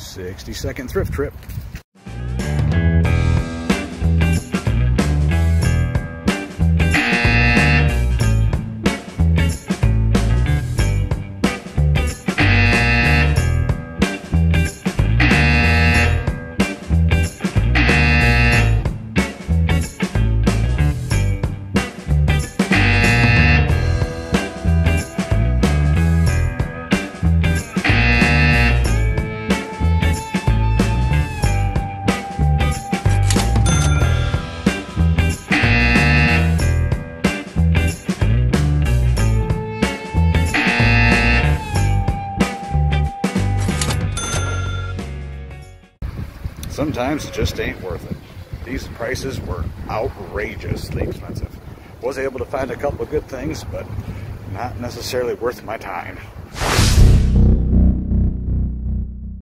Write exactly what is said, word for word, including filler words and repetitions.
sixty second thrift trip. Sometimes it just ain't worth it. These prices were outrageously expensive. Was able to find a couple of good things, but not necessarily worth my time.